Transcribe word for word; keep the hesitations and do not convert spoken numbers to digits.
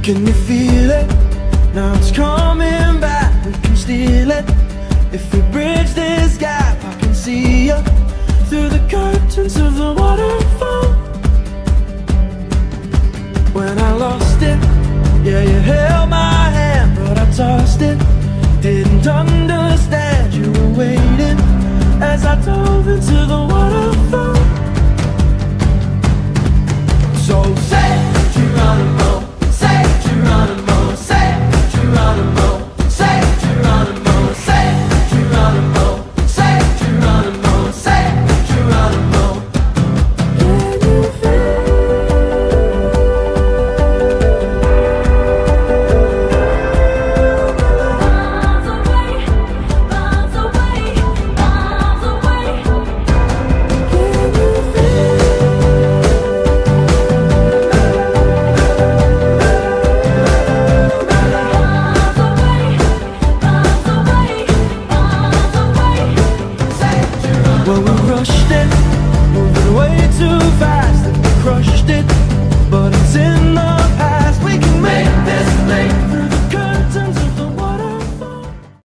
Can you feel it? Now it's coming back, we can steal it. If we bridge this gap, I can see you through the curtains of the waterfall. When I lost it, yeah, you held my hand, but I tossed it. Didn't understand you were waiting as I dove into the waterfall. So say Geronimo, say Geronimo, say Geronimo, say Geronimo, say Geronimo, say Geronimo, say Geronimo. Can you feel? Miles away, miles away, miles away. Can you feel? Well, we rushed it, moving way too fast, and we crushed it.